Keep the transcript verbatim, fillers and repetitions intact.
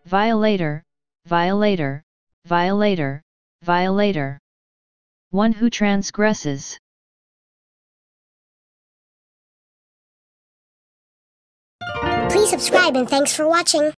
violator, violator, violator, violator. One who transgresses. Please subscribe and thanks for watching.